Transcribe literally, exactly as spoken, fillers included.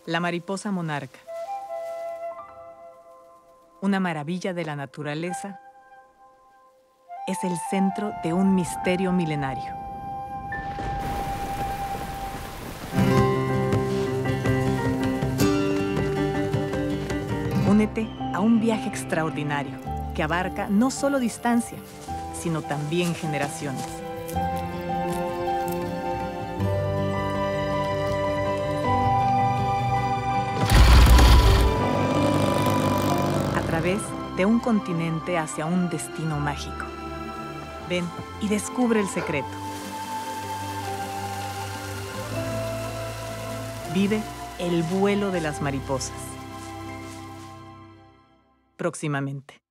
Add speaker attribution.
Speaker 1: La mariposa monarca. Una maravilla de la naturaleza, es el centro de un misterio milenario. Únete a un viaje extraordinario que abarca no solo distancia, sino también generaciones. A través de un continente hacia un destino mágico. Ven y descubre el secreto. Vive el vuelo de las mariposas. Próximamente.